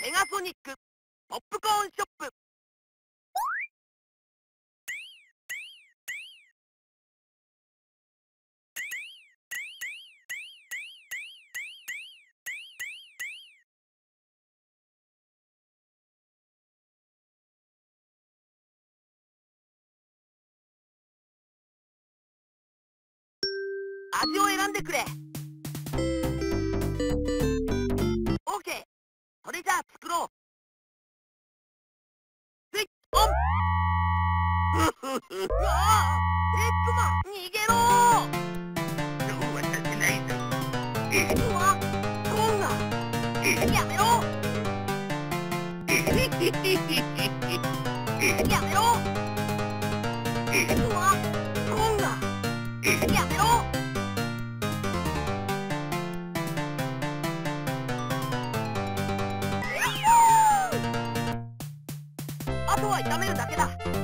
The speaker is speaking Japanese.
ペガソニックポップコーンショップ。味を選んでくれ。 OK。 それじゃあ作ろう。スイッチオン。うわあ、エッグマン逃げろー。そうはさせないぞ。うわ、こんなやめろ。やめろ。うわ、こんなやめろ。あとは炒めるだけだ。